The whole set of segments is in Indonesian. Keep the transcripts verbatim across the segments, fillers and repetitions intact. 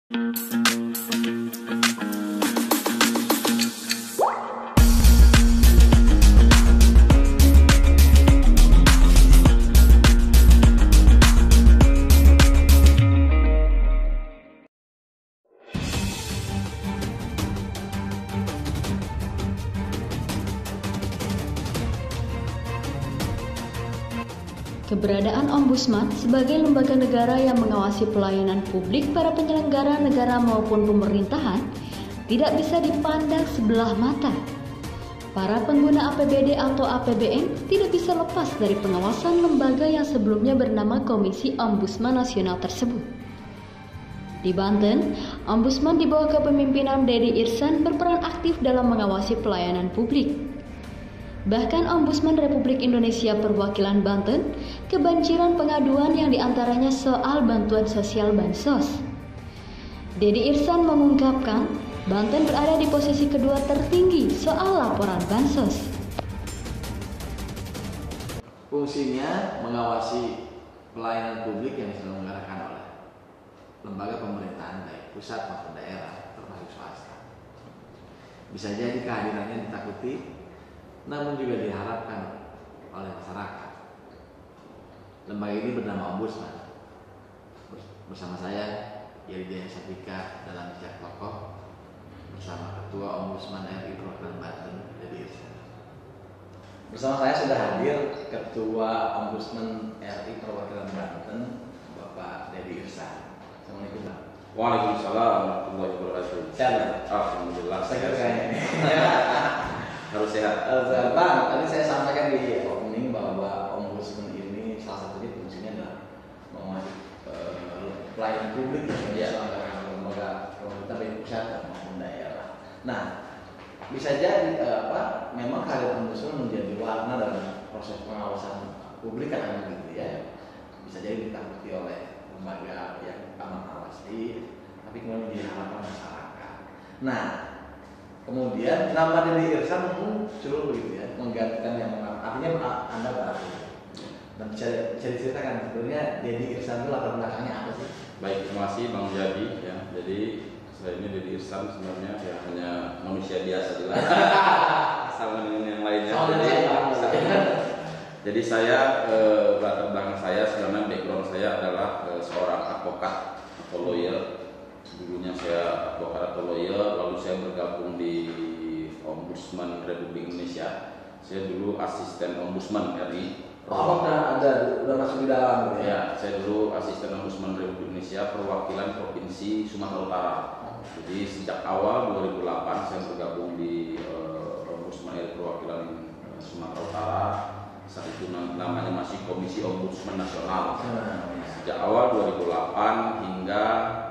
Keberadaan Ombudsman sebagai lembaga negara yang mengawasi pelayanan publik para penyelenggara negara maupun pemerintahan tidak bisa dipandang sebelah mata. Para pengguna A P B D atau A P B N tidak bisa lepas dari pengawasan lembaga yang sebelumnya bernama Komisi Ombudsman Nasional tersebut. Di Banten, Ombudsman di bawah kepemimpinan Dedi Irsan berperan aktif dalam mengawasi pelayanan publik. Bahkan Ombudsman Republik Indonesia Perwakilan Banten kebanjiran pengaduan yang diantaranya soal bantuan sosial Bansos. Dedi Irsan mengungkapkan Banten berada di posisi kedua tertinggi soal laporan Bansos. Fungsinya mengawasi pelayanan publik yang diselenggarakan oleh lembaga pemerintahan baik pusat maupun daerah termasuk swasta. Bisa jadi kehadirannya ditakuti, namun juga diharapkan oleh masyarakat. Lembaga ini bernama Ombudsman. Bersama saya, Yeri Sapika dalam Bijak Tokoh, bersama Ketua Ombudsman R I Perwakilan Banten, Dedi Irsan. Bersama saya sudah hadir Ketua Ombudsman R I Perwakilan Banten, Bapak Dedi Irsan. Assalamualaikum. Waalaikumsalam warahmatullahi wabarakatuh. Sehat. Alhamdulillah. Sehat kayaknya. Harus sehat. Uh, Bang, tadi saya sampaikan di opening bahwa Ombudsman ini salah satunya fungsinya adalah mengawasi uh, pelayanan publik yang diselenggarakan oleh lembaga pemerintah baik pusat maupun daerah. Nah, bisa jadi uh, apa? Memang kehadiran Ombudsman menjadi warna dalam proses pengawasan publik kan gitu ya. Bisa jadi ditakuti oleh lembaga yang amat mengawasi, tapi kemudian menjadi harapan masyarakat. Nah, kemudian nama Dedi Irsan muncul begitu ya, menggantikan yang artinya Anda baru. Dan bisa, bisa diceritakan sebenarnya Dedi Irsan itu latar belakangnya apa sih? Baik, terima kasih Bang Jadi ya. Jadi saya ini Dedi Irsan sebenarnya ya hanya manusia biasa juga. Sama dengan yang lainnya. Jadi, jadi saya eh, latar belakang saya sebenarnya background saya adalah eh, seorang advokat atau lawyer. Dulunya saya advokat atau lawyer, lalu saya bergabung di Ombudsman Republik Indonesia. Saya dulu asisten Ombudsman R I. Oh, udah ada, udah masuk di dalam ya? Ya, saya dulu asisten Ombudsman Republik Indonesia perwakilan Provinsi Sumatera Utara. Jadi sejak awal dua ribu delapan saya bergabung di uh, Ombudsman R I perwakilan uh, Sumatera Utara. Saat itu namanya masih Komisi Ombudsman Nasional. Sejak awal dua ribu delapan hingga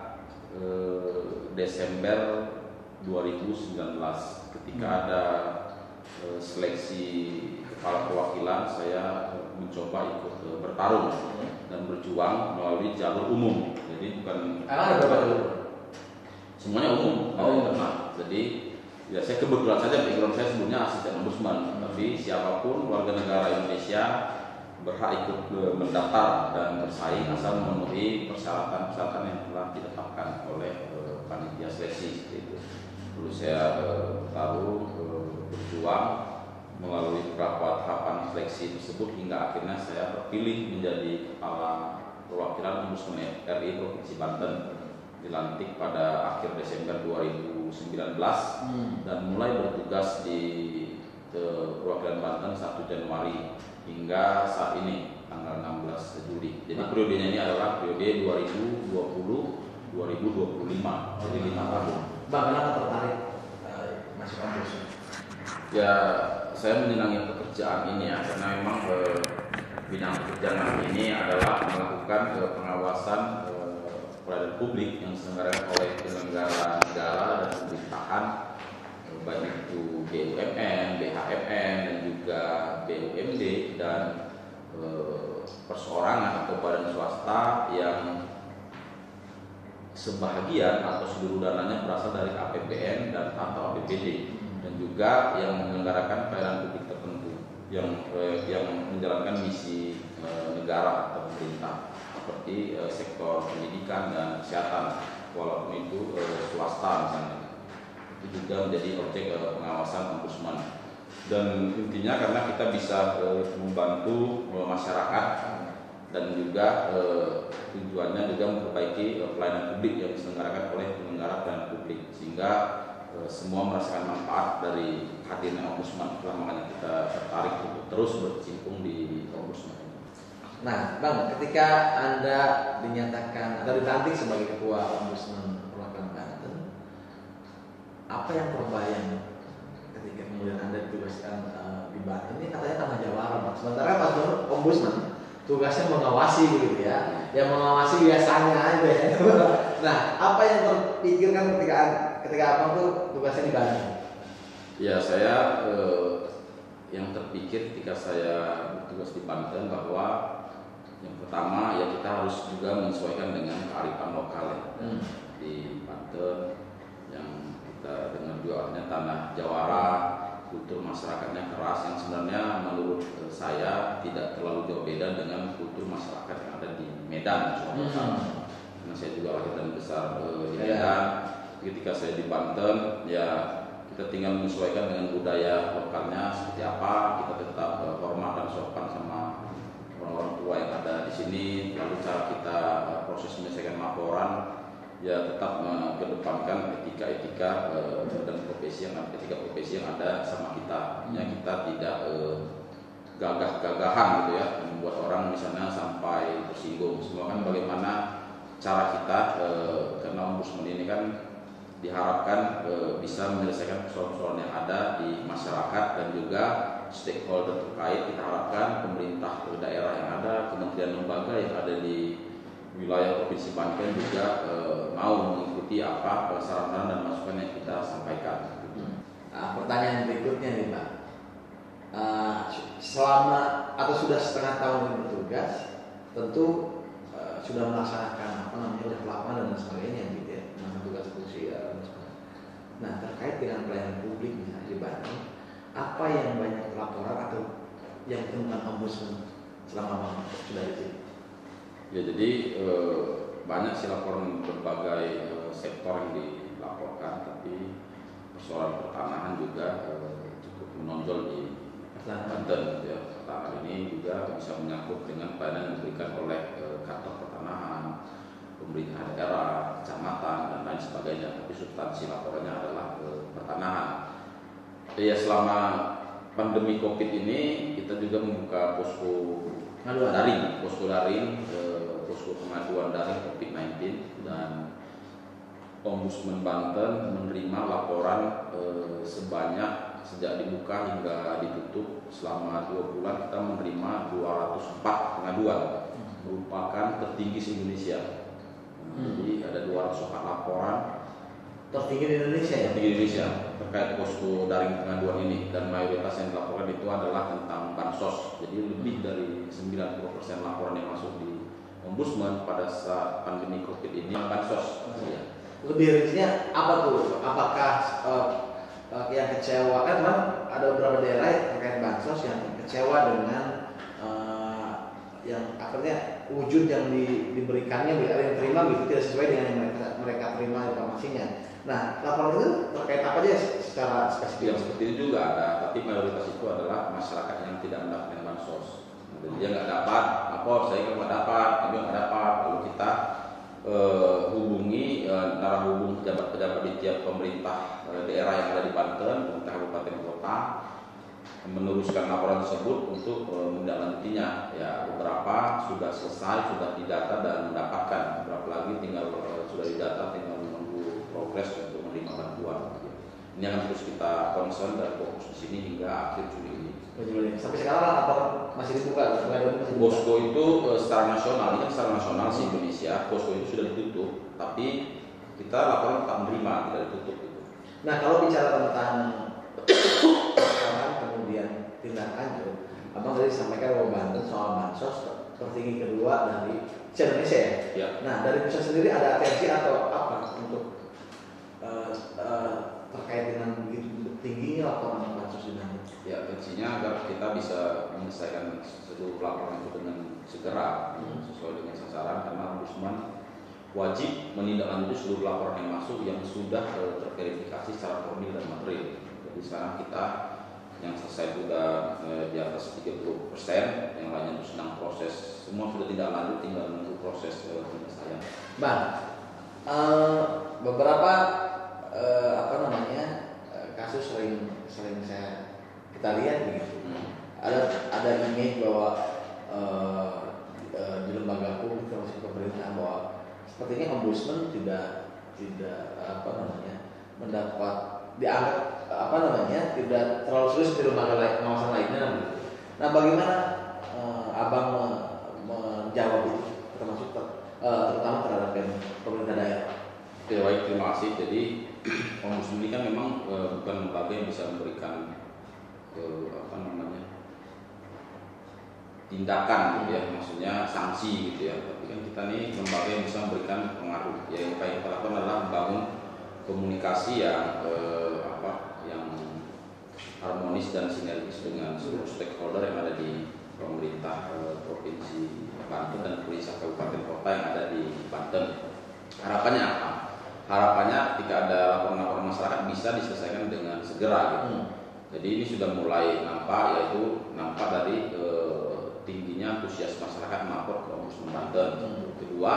Desember dua ribu sembilan belas ketika hmm. ada uh, seleksi kepala perwakilan, saya uh, mencoba ikut uh, bertarung hmm. dan berjuang melalui jalur umum. Jadi bukan ada berapa jalur? Semuanya umum. Oh, nah, jadi ya saya kebetulan saja background saya sebelumnya asisten ombudsman, hmm. tapi siapapun warga negara Indonesia berhak ikut mendaftar dan bersaing asal memenuhi persyaratan-persyaratan yang telah ditetapkan oleh uh, panitia seleksi itu. Lalu saya uh, tahu uh, berjuang melalui beberapa tahapan seleksi tersebut hingga akhirnya saya terpilih menjadi kepala perwakilan Ombudsman R I Provinsi Banten, dilantik pada akhir Desember dua ribu sembilan belas hmm. dan mulai bertugas di uh, perwakilan Banten satu Januari hingga saat ini tanggal enam belas Juli. Jadi nah. periodenya ini adalah periode dua ribu dua puluh sampai dua ribu dua puluh lima. Oh, jadi lima tahun. Bang, kenapa tertarik uh, masuk Ombudsman? Ya, saya menyenangi pekerjaan ini ya, karena memang eh, bidang pekerjaan ini adalah melakukan eh, pengawasan eh, pelayanan publik yang diselenggarakan oleh penyelenggara negara dan pemerintahan, eh, baik itu B U M N, B H M N, dan juga B U M D dan eh, perseorangan atau badan swasta yang sebahagian atau seluruh dananya berasal dari A P B N dan atau A P B D, dan juga yang menyelenggarakan pelayanan publik tertentu yang eh, yang menjalankan misi eh, negara atau pemerintah seperti eh, sektor pendidikan dan kesehatan, walaupun itu swasta misalnya, itu juga menjadi objek uh, pengawasan ombudsman. Dan intinya karena kita bisa uh, membantu uh, masyarakat dan juga uh, tujuannya juga memperbaiki uh, pelayanan publik yang diselenggarakan oleh penyelenggara pelayanan publik, sehingga uh, semua merasakan manfaat dari hadirnya ombudsman. Itulah makanya kita tertarik untuk terus berkecimpung di ombudsman. Nah, Bang, ketika Anda dinyatakan atau dilantik sebagai ketua ombudsman perwakilan Banten, apa yang terbayang ketika kemudian Anda ditugaskan uh, di Banten? Ini katanya tanah Jawara, Bang. Sementara Pak Ombudsman tugasnya mengawasi begitu ya, yang mengawasi biasanya aja ya. Nah, apa yang terpikirkan ketika ketika Abang tuh tugasnya di Banten? Ya, saya eh, yang terpikir ketika saya bertugas di Banten bahwa yang pertama ya kita harus juga menyesuaikan dengan kearifan lokal ya. Hmm. Di Banten yang kita dengar juga artinya tanah Jawara, kultur masyarakatnya keras, yang sebenarnya menurut saya tidak terlalu jauh beda dengan kultur masyarakat yang ada di Medan, Sumatera. Hmm. Karena saya juga lahir dan besar uh, di Medan. Yeah. Ketika saya di Banten, ya kita tinggal menyesuaikan dengan budaya lokalnya seperti apa. Kita tetap uh, hormat dan sopan sama orang-orang tua yang ada di sini. Lalu cara kita uh, proses menyelesaikan laporan, ya tetap mengedepankan etika-etika uh, dan profesi yang etika profesi yang ada sama kita. Ya kita tidak uh, gagah-gagahan gitu ya, membuat orang misalnya sampai tersinggung. Semua kan bagaimana cara kita, uh, karena ombudsman ini kan diharapkan uh, bisa menyelesaikan persoalan-persoalan yang ada di masyarakat dan juga stakeholder terkait. Kita harapkan pemerintah daerah yang ada, kementerian lembaga yang ada di wilayah Provinsi Banten juga e, mau mengikuti apa saran-saran dan masukan yang kita sampaikan. Nah, pertanyaan berikutnya nih Pak, uh, selama atau sudah setengah tahun ini bertugas, tentu uh, sudah melaksanakan apa namanya udah pelaporan dan sebagainya gitu ya, melaksanakan tugas fungsi ya. Nah terkait dengan pelayanan publik misalnya di Banten, apa yang banyak laporan atau yang ditemukan ombudsman selama sudah di sini? Ya jadi e, banyak sih laporan berbagai e, sektor yang dilaporkan, tapi persoalan pertanahan juga e, cukup menonjol di Banten. Ya, pertanahan ini juga bisa menyangkut dengan pelayanan yang diberikan oleh e, kantor pertanahan, pemerintah daerah, kecamatan dan lain sebagainya. Tapi substansi laporannya adalah e, pertanahan. Ya selama pandemi COVID ini kita juga membuka posko daring, posko daring, eh, posko pengaduan daring COVID sembilan belas, dan Ombudsman Banten menerima laporan eh, sebanyak sejak dibuka hingga ditutup selama dua bulan kita menerima dua ratus empat pengaduan, merupakan tertinggi di Indonesia. Hmm. Jadi ada dua ratus empat laporan tertinggi di Indonesia ya? Tertinggi di Indonesia terkait posko daring pengaduan ini, dan mayoritas yang dilaporkan itu adalah tentang bansos. Jadi lebih dari sembilan puluh persen laporan yang masuk di Ombudsman pada saat pandemi COVID ini bansos. Oh, ya. Lebih rincinya apa tuh? Apakah uh, uh, yang kecewa, kan memang ada beberapa daerah terkait bansos yang kecewa dengan uh, yang akhirnya wujud yang di, diberikannya, yang terima gitu tidak sesuai dengan yang mereka, mereka terima informasinya. Nah, laporan itu terkait apa aja secara spesifik? Ya, seperti itu juga ada, tapi mayoritas itu adalah masyarakat yang tidak mendapatkan bansos. Jadi dia nggak dapat, apa saya kan nggak dapat, kami nggak dapat. Lalu kita eh, hubungi, eh, antara hubung pejabat-pejabat di tiap pemerintah eh, daerah yang ada di Banten, pemerintah kabupaten kota, meneruskan laporan tersebut untuk eh, menindaklanjutinya. Ya, beberapa sudah selesai, sudah didata dan mendapatkan. Beberapa lagi tinggal eh, sudah didata, tinggal menunggu progres untuk menerima bantuan. Ini akan terus kita concern dan fokus di sini hingga akhir Juli ini. Sampai sekarang apa masih dibuka? Posko itu eh, secara nasional, ini kan secara nasional di Indonesia, posko itu sudah ditutup, tapi kita laporan tetap menerima, tidak ditutup. Gitu. Nah kalau bicara tentang kemudian tindak lanjut, abang tadi sampaikan bahwa Banten soal bansos tertinggi kedua dari Indonesia ya. Ya. Nah dari pusat sendiri ada atensi atau apa untuk uh, uh, terkait dengan begitu tingginya laporan bansos di Banten? Ya, atensinya agar kita bisa menyelesaikan seluruh laporan itu dengan segera, hmm. sesuai dengan sasaran, karena Ombudsman wajib menindaklanjuti seluruh laporan yang masuk yang sudah uh, terverifikasi secara formil dan material. Jadi sekarang kita yang selesai sudah uh, di atas tiga puluh persen, yang lainnya sedang proses, semua sudah tidak lanjut, tinggal menunggu proses uh, penyelesaian. Bang, uh, beberapa uh, apa namanya uh, kasus sering sering saya kita lihat begitu. Hmm. Ada ada image bahwa uh, uh, di lembaga publik termasuk pemerintahan bahwa sepertinya ombudsman tidak tidak apa namanya mendapat dianggap apa namanya tidak terlalu serius di lembaga lain, pengawasan lainnya. Nah, bagaimana uh, abang menjawab itu, termasuk ter, uh, terutama terhadap pemerintah daerah? Ya, baik, terima kasih. Jadi ombudsman ini kan memang uh, bukan lembaga yang bisa memberikan uh, apa namanya tindakan gitu ya, maksudnya sanksi gitu ya. Tapi kan kita nih lembaga yang bisa memberikan pengaruh. Ya, yang paling kita lakukan adalah membangun komunikasi yang eh, apa yang harmonis dan sinergis dengan seluruh stakeholder yang ada di pemerintah eh, provinsi Banten dan pemerintah kabupaten kota yang ada di Banten. Harapannya apa? Harapannya ketika ada laporan-laporan masyarakat bisa diselesaikan dengan segera gitu. Hmm. Jadi ini sudah mulai nampak, yaitu nampak dari eh, tingginya antusias masyarakat melapor ke Ombudsman Banten. Hmm. Kedua,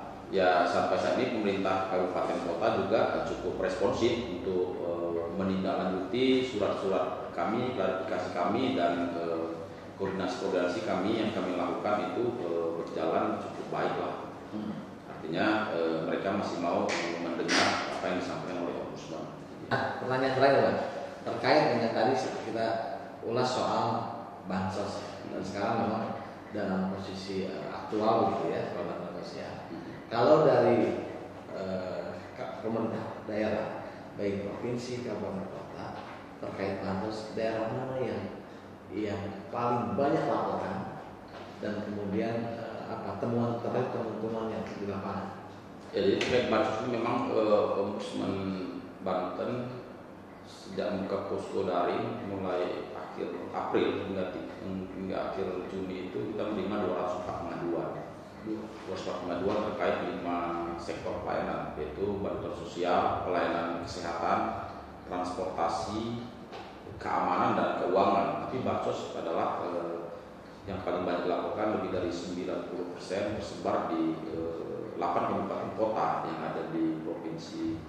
ya sampai saat ini pemerintah kabupaten kota juga cukup responsif untuk e, menindaklanjuti surat-surat kami, klarifikasi kami dan e, koordinasi-koordinasi kami yang kami lakukan itu e, berjalan cukup baik lah. Hmm. Artinya e, mereka masih mau mendengar apa yang disampaikan oleh Ombudsman. Nah, pertanyaan terakhir Bang, terkait dengan tadi kita ulas soal bansos dan sekarang memang dalam posisi e, aktual gitu ya, soal bantuan sosial. Kalau dari eh, pemerintah daerah, baik provinsi, kabupaten, kota, terkait bansos, daerah mana yang yang paling banyak laporan dan kemudian eh, apa temuan terkait temuan-temuan yang di lapangan? Jadi terkait bansos ini memang eh, Ombudsman Banten sejak membuka posko daring mulai akhir April hingga, hingga akhir Juni itu kita menerima dua ratus empat pengaduan. dua ratus empat pengaduan terkait lima sektor pelayanan, yaitu bantuan sosial, pelayanan kesehatan, transportasi, keamanan dan keuangan. Tapi bansos adalah eh, yang paling banyak dilakukan, lebih dari sembilan puluh persen tersebar di eh, delapan kabupaten kota yang ada di provinsi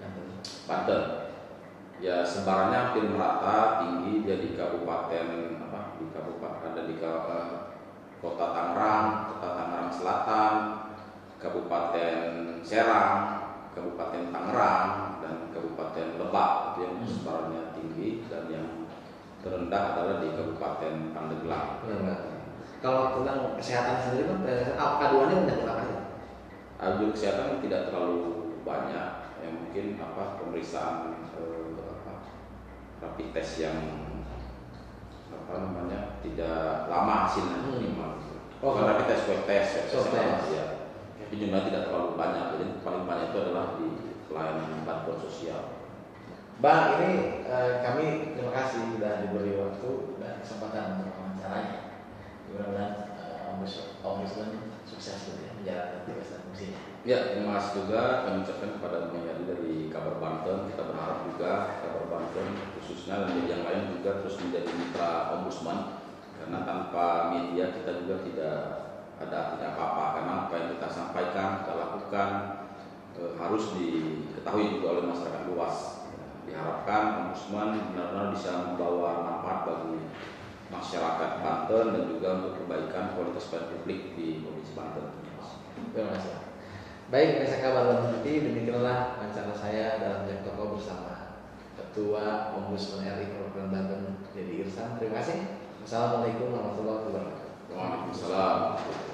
Banten. Ya, sebarannya hampir merata, tinggi dia di kabupaten apa di kabupaten ada di kabupaten Kota Tangerang, Kota Tangerang Selatan, Kabupaten Serang, Kabupaten Tangerang, dan Kabupaten Lebak. Itu yang sebarannya tinggi, dan yang terendah adalah di Kabupaten Pandeglang. Hmm. Kalau tentang kesehatan sendiri, aduannya menyangkut apa ya? Aduan kesehatan tidak terlalu banyak, ya mungkin apa pemeriksaan eh, apa, rapid test yang apa namanya tidak lama hasilnya minimal. Hmm. Oh, karena kita swab test, swab test ya. Tapi jumlah tidak terlalu banyak. Jadi paling banyak itu adalah di pelayanan bantuan sosial. Bang, ini eh, kami terima kasih sudah diberi waktu dan kesempatan untuk wawancaranya. Mudah-mudahan eh, Ombudsman sukses ya menjalankan tugas dan fungsinya. Ya, terima kasih juga kami ucapkan kepada Bang Yadi dari Kabar Banten. Kita berharap juga Kabar Banten khususnya dan media yang lain juga terus menjadi mitra Ombudsman, karena tanpa media kita juga tidak ada artinya apa-apa, karena apa yang kita sampaikan, kita lakukan e, harus diketahui juga oleh masyarakat luas. Diharapkan Ombudsman benar-benar bisa membawa manfaat bagi masyarakat Banten dan juga untuk perbaikan kualitas pelayanan publik di Provinsi Banten. Terima kasih. Baik, pemirsa Kabar Banten T V, demikianlah wawancara saya dalam Jack Toko bersama Ketua Ombudsman R I Provinsi Banten, Dedi Irsan. Terima kasih. Wassalamualaikum warahmatullahi wabarakatuh. Waalaikumsalam.